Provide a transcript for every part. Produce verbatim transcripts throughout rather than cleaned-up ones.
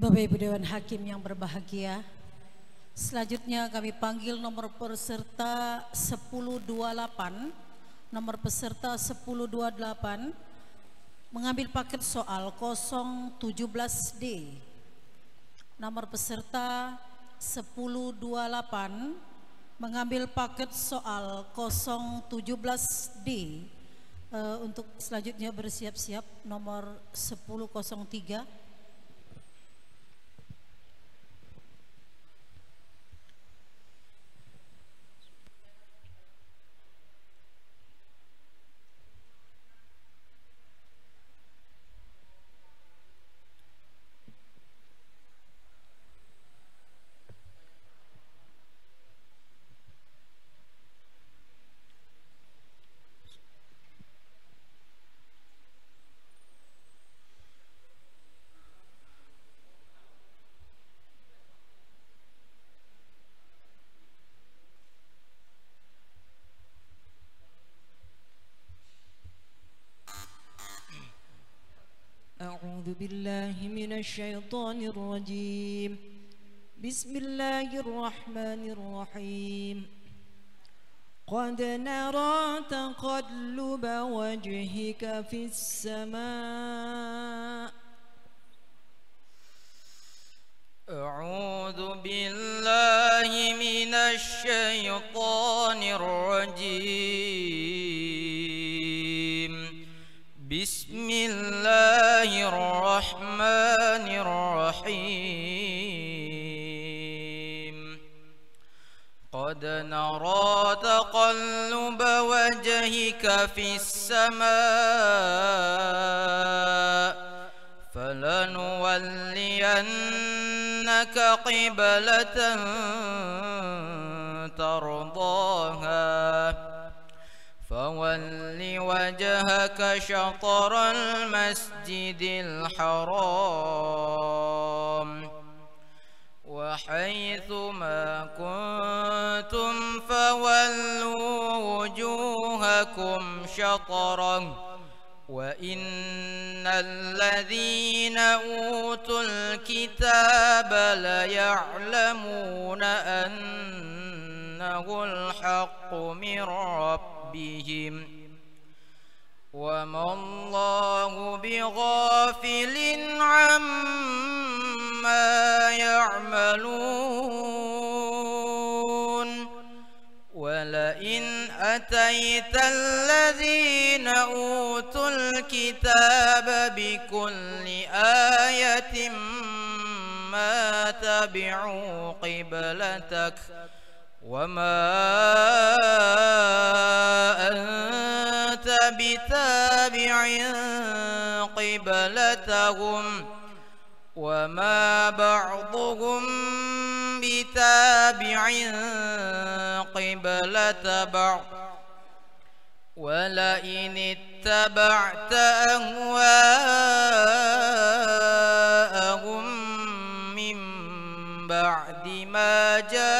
Bapak Ibu Dewan Hakim yang berbahagia, selanjutnya kami panggil nomor peserta sepuluh dua puluh delapan, nomor peserta sepuluh dua puluh delapan mengambil paket soal nol tujuh belas D. Nomor peserta sepuluh dua puluh delapan mengambil paket soal nol tujuh belas D. Uh, untuk selanjutnya bersiap-siap nomor sepuluh nol tiga. أعوذ بالله من الشيطان الرجيم. بسم الله الرحمن الرحيم. قد نرى تقلب وجهك في السماء. أعوذ بالله من الشيطان الرجيم. بسم الله الرحمن الرحيم. قد نرى تقلب وجهك في السماء فلنولينك قبلة ترضاها فول وجهك شطر المسجد الحرام وحيث ما كنتم فولوا وجوهكم شطره وإن الذين أوتوا الكتاب ليعلمون أنه الحق من ربهم وما الله بغافل عما يعملون ولئن أتيت الذين أوتوا الكتاب بكل آية ما تبعوا قبلتك وما أنت بتابع قبلتهم وما بعضهم بتابع قبلة بعض ولئن اتبعت أهواءهم من بعد ما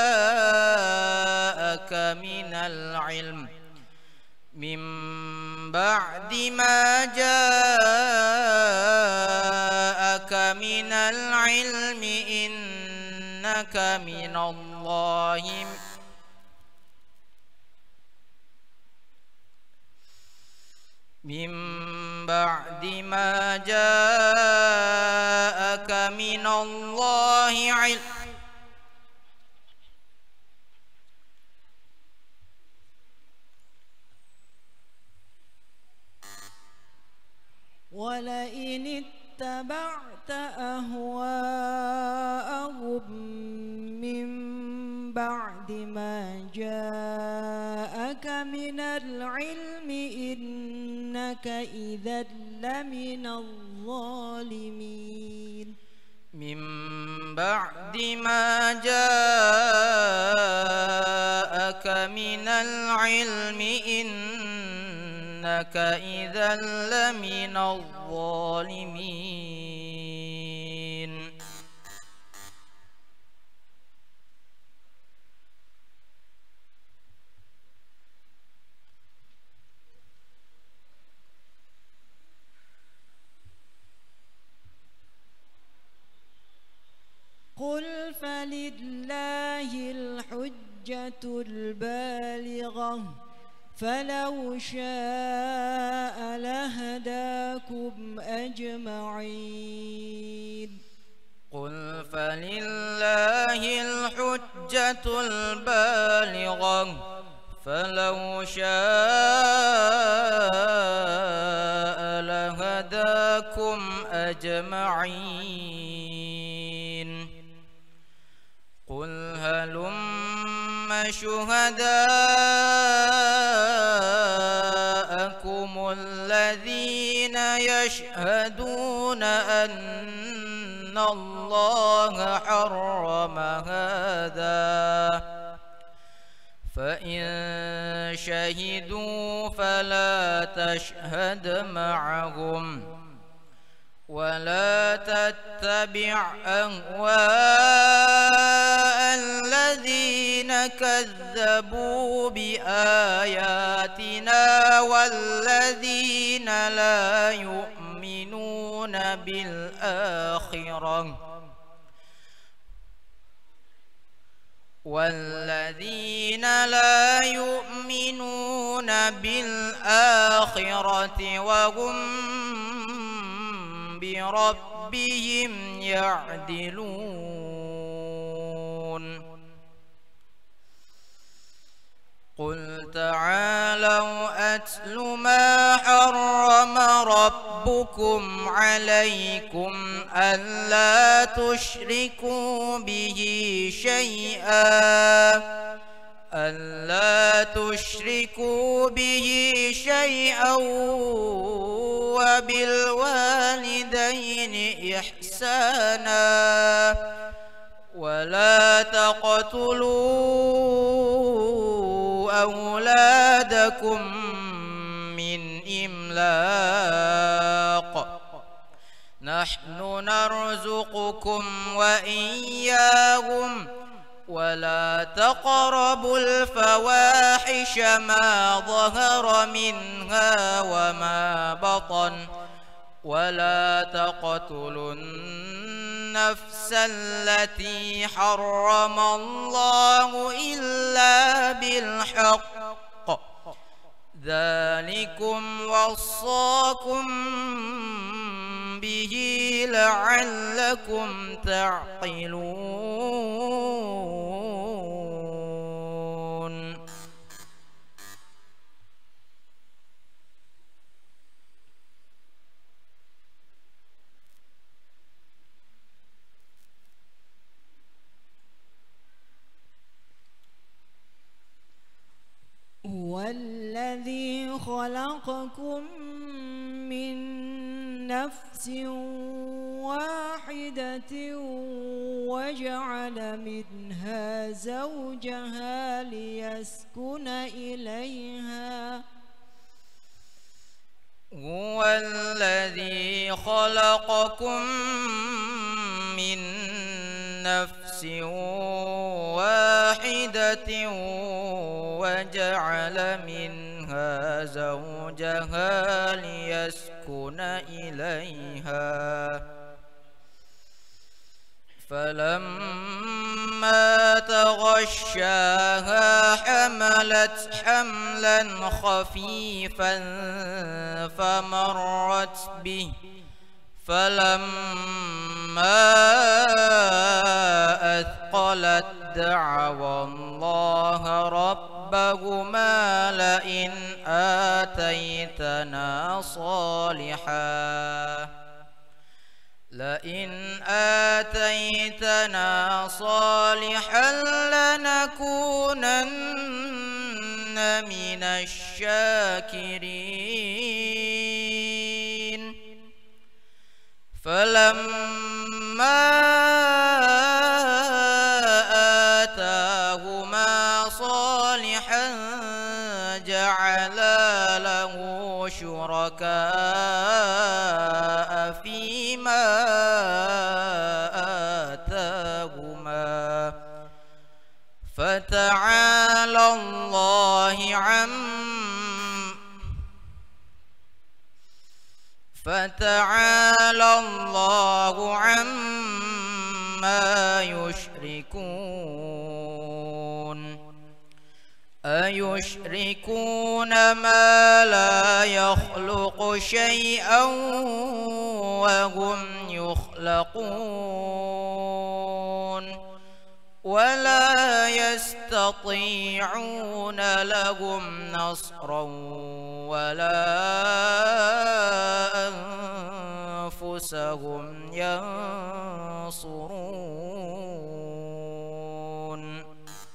جاءك من العلم من بعد ما جاءك من العلم إنك من الله من بعد ما جاءك من الله علم ولئن اتبعت أهواءهم من بعد ما جاءك من العلم إنك إذا لمن الظالمين من بعد ما جاءك من العلم إنك إذا لمن الظالمين فلو شاء لهداكم أجمعين. قل فلله الحجة البالغة فلو شاء لهداكم أجمعين. قل هلم شهداءكم الذين يشهدون أن الله حرم هذا فإن شهدوا فلا تشهد معهم ولا تتبع أهواء الذين كذبوا بآياتنا والذين لا يؤمنون بالآخرة والذين لا يؤمنون بالآخرة وهم بربهم يعدلون. قل تعالوا أتل ما حرم ربكم عليكم ألا تشركوا به شيئا ألا تشركوا به شيئا وبالوالدين إحسانا ولا تقتلوا أولادكم من إملاق نحن نرزقكم وإياهم ولا تقربوا الفواحش ما ظهر منها وما بطن ولا تقتلوا النفس التي حرم الله إلا بالحق ذلكم وصاكم به لعلكم تعقلون. هو الذي خلقكم من نفس واحدة وجعل منها زوجها ليسكن إليها هو الذي خلقكم من نفس واحدة وجعل منها زوجها ليسكن إليها فلما تغشاها حملت حملا خفيفا فمرت به فلما أثقلت دعوا الله ربهما لئن آتيتنا صالحا لئن آتيتنا صالحا لنكونن من الشاكرين فلما آتاهما صالحا جعلا له شركاء فيما آتاهما فتعالى الله عما فتعالى الله عما يشركون أيشركون ما لا يخلق شيئا وهم يخلقون ولا يستطيعون لهم نصرا ولا أنفسهم ينصرون.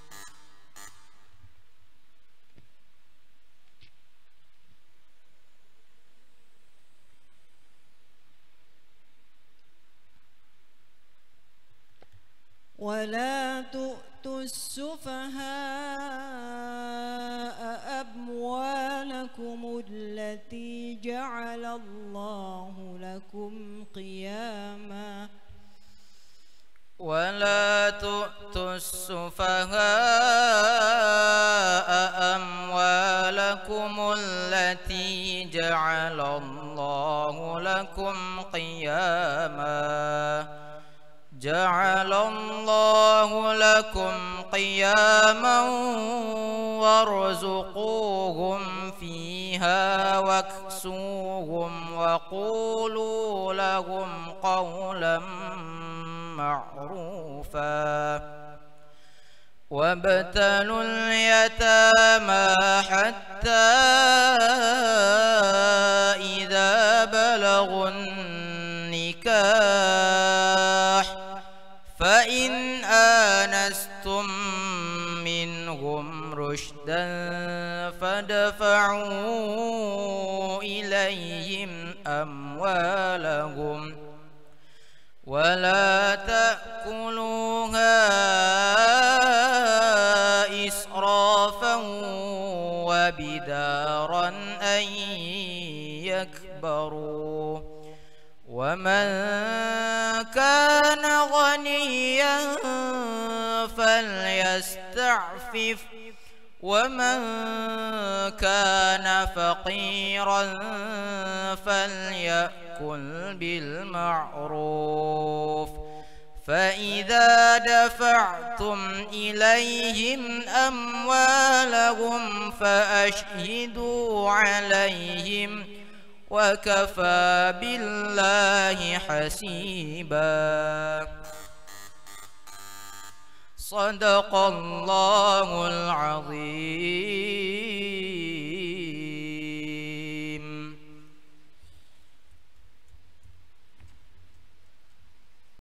ولا تؤتوا السفهاء أموالكم التي جعل الله لكم قياما ولا تؤتوا السفهاء أموالكم التي جعل الله لكم قياما جعل الله لكم قياما وارزقوهم فيها واكسوهم وقولوا لهم قولا معروفا وابتلوا اليتامى حتى إذا بلغوا النكاح فإن آنستم منهم رشدا فادفعوا إليهم أموالهم ولا تأكلوها إسرافا وبدارا أن يكبروا ومن كان غنيا فليستعفف ومن كان فقيرا فليأكل بالمعروف فإذا دفعتم إليهم أموالهم فأشهدوا عليهم وكفى بالله حسيبا. صدق الله العظيم.